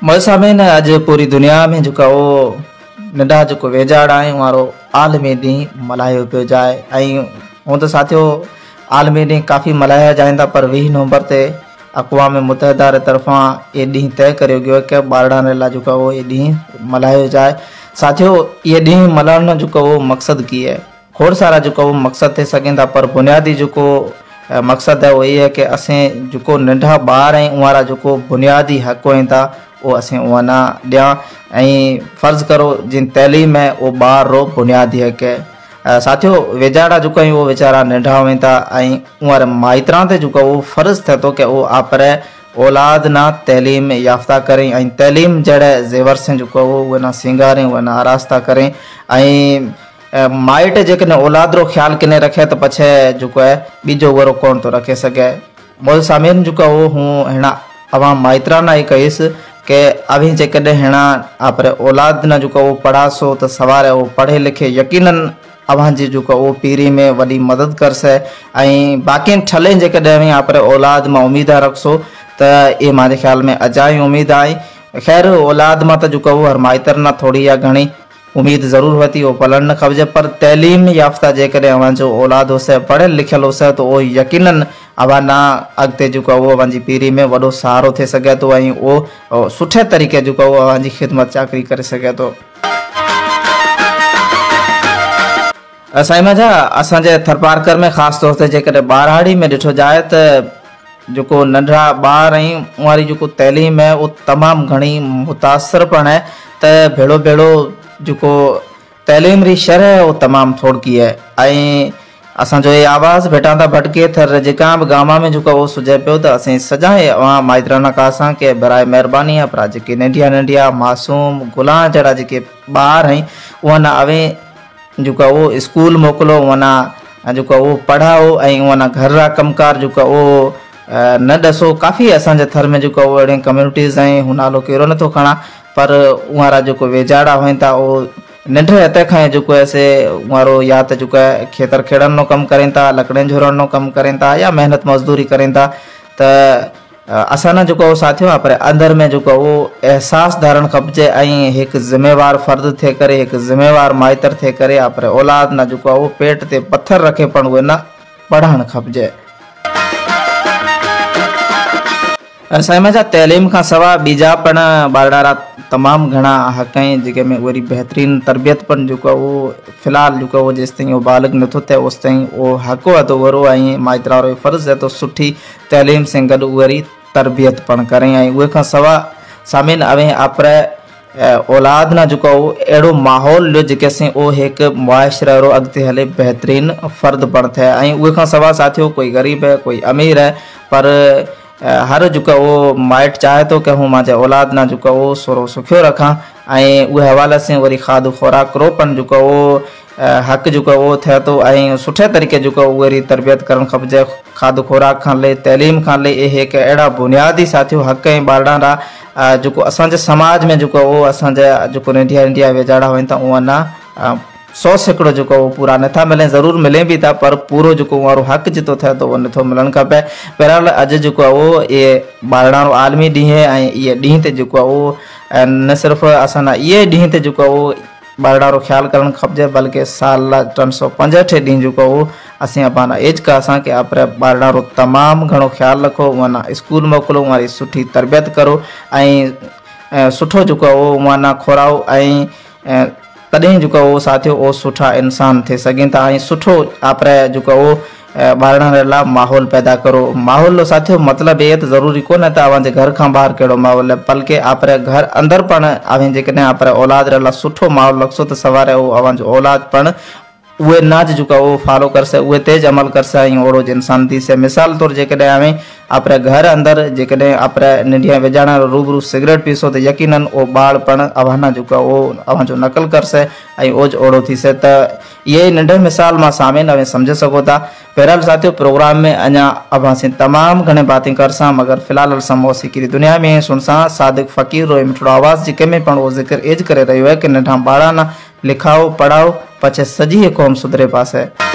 मौसम ने अज पूरी दुनिया में जो वो नंढा जो वेझाड़ आए वारो आलमी ॾींहुं मल्हायो पियो जाए। हूँ तो साथियों आलमी ॾींहुं काफ़ी मल्हाया जाइंदा, पर 20 नवंबर ते अक़वाम मुतहदा तरफा ये ॾींहुं तय करियो गयो कि ॿारनि लाइ जो वो ये ॾींहुं मल्हायो जाए। साथियों ये ॾींहुं मल्हाइण जो वो मकसद की है, खोड़ सारा जो वो मकसद थे सघनि था, पर बुनियादी जो मकसद है वो ये है कि असें जो नंढा ॿार आहिनि उहारा जो बुनियादी हक़ हुअनि था वो असें उहा ना ॾियां। फ़र्ज़ करो जिन तैलीम है वो ॿार रो बुनियादी हक़ है। साथियों वेझाड़ा जो वो वेचारा नंढा हुअनि था उहारे माइतरां ते जो वो फ़र्ज़ थे तो कि वो आपरे औलाद ना तैलीम याफ्ता करें, तैलीम जड़े ज़ेवर से जो वो ना सिंगारें वो ना आरास्ता करें। माइट जेकॾहिं औलाद रो ख्याल किने रखे तो पछे जो है बीजो वरो कौन तो रखे सके। मोल सामीन जो वो हूँ हेणा अवां माइतरा ना ही कहीस कि अभी जेकॾहिं हेणा आपरे औलाद ना जो वो पढ़ासो तो सवारे वो पढ़े लिखे यकीनन अवां जी जो वो पीढ़ी में वही मदद कर से। बाकी ठले जेकॾहिं आपरे औलाद में उम्मीद रखसो तो ये मारे ख्याल में अजाई उम्मीद आई। खैर औलाद में तो जो वो हर माइतर ना थोड़ी या घणी उम्मीद ज़रूर होती वो पढ़न न खपजे, पर तैलीम याफ्ता जेकॾहिं अवां जो औलाद होसे पढ़ियल लिखियल होसे तो वो यकीनन अवां ना अॻिते जो वो अवां जी पीढ़ी में वॾो सहारो थी सघे थो ऐं वो सुठे तरीक़े जो वो अवां जी ख़िदमत चाकरी करे सघे थो। साईं मजा असांजे थरपारकर में ख़ासि तौर ते जेकॾहिं ॿारहाड़ी में ॾिठो जाए तो जो नंढा ॿार आहिनि उहारी जो तैलीम है वो तमामु घणी मुतासिर पण है, त भेड़ो भेड़ो जो तैलीम री शरह है वो तमाम थोड़की है। असो ये आवाज़ भेटा था भटके थर जका भी गामा में जो वो सुझे पे तो असें सजाए वहाँ माइतराना कासा के बराए मेहरबानी है पर जी नंढिया नंढिया मासूम गुलां जड़ा जे बार हैं वह ना अवे जो वो स्कूल मोकलो वना जो वो पढ़ाओ वना घर रा कमकार जो वो न दसो। काफ़ी असांजे थर में जो वो अड़े कम्युनिटीज़ हैं हूँ नालो कहिड़ो नथो खणा, पर उहारा जो वेझाड़ा हुअनि था वो नंढे हथ खां जो ऐसे वारो या तो जो खेतर खेड़न नो कम करें था, लकड़े झोरण नो कम करें था या मेहनत मजदूरी करें था। तो असां जो वो साथियों आपरे अंदर में जो वो एहसास धारण खपजे एक जिम्मेवार फर्द थे करे एक जिम्मेवार माइतर थे करे आपरे औलाद ना जो वो पेट ते पत्थर रखे पण वो ना पढ़ाण खपजे। साईं जा तैलीम का सवा बीजा पण ॿारड़ा तमाम घना हक़ हैं जेके में वरी बेहतरीन तरबियत पण जो वो फिलहाल जो वो जेस ताईं वो बालग नथो थे उस ताईं वो हक़ है तो वरो माइतरा रो फ़र्ज़ है तो सुठी तैलीम से गॾु वरी तरबियत पण करें। उहे खां सवा सामीन अवे आपरे औलाद ना जो वो अड़ो माहौल लो जेके से वो एक मुआशरा रो अगते हले बेहतरीन फर्द पण थे। उहे खां सवा साथियों कोई गरीब है कोई अमीर है, पर हर जो वो माइट चाहे तो कि हूँ माजे औलाद ना जो वो सोरो सुखियो रखा उहे हवाले से वरी खाद खुराक रो पण जो वो हक़ जो वो थे तो सुठे तरीके जो वरी तरबियत करण खपजे। खाद खुराक खां ले तैलीम खां ले ये एक अड़ा बुनियादी साथियों हक़ हैं ॿारड़ा जो असांजे समाज में जो वो असांजा जो नंढिया नंढिया वेझाड़ा हुअनि था उहा ना 100% जो वो पूरा नथा मिले, ज़रूर मिले भी था पर पूरो जो वारो हक़ जितो थे तो वो नथो मिलण खपे। बहरहाल अज जो वो ये ॿारड़ा आलमी ॾींहुं है ये ॾींहुं ते जो वो न सिर्फ असां ये ॾींहुं ते जो वो ॿारड़ा रो ख्याल करण खपजे बल्कि साल 365 ॾींहुं जो वो असें पाना एज का असां के आपरे ॿारड़ा रो तमाम घणो ख्याल रखो वना स्कूल मोकलो वारी सुठी तरबियत करो सुठो जो वो वना खोराओ तदें जो वो साथियों वो सुठा इंसान थे सकें था सुठो आपरे जो वो ॿारड़ा ला माहौल पैदा करो। माहौल साथियों मतलब ये तो जरूरी को न अवांजे घर का बाहर कड़ो माहौल है बल्कि आपरे घर अंदर पण अवें जेकॾहिं आपरे औलाद ला सुठो माहौल रखसो तो सवारे वो अवांजो औलाद पण उहे नाज जो वो फॉलो कर से उहे तेज अमल कर से ओड़ो इंसान थी से। मिसाल तौर जेकॾहिं हमें आपरे घर अंदर जेकॾहिं आपरे नंढिया वेझाड़ा रूबरू सिगरेट पीसो तो यकीनन वो बाल पण अवाना जो वो अवांजो नकल कर से ओज ओड़ो थी से। तो ये नंढे मिसाल मां सामीन अवें समझ सको था। बहरहाल साथियों प्रोग्राम में अञा अवां से तमाम घणे बातें कर सा मगर फिलहाल असां मौसीक़ी दुनिया में सुन सा सादिक फ़कीर रो मिठड़ो आवाज़ जेके में पण वो जिक्र एज करे रहियो है कि नंढा ॿारड़ा ना लिखाओ पढ़ाओ पछे सजी कौम सुधरे पासे।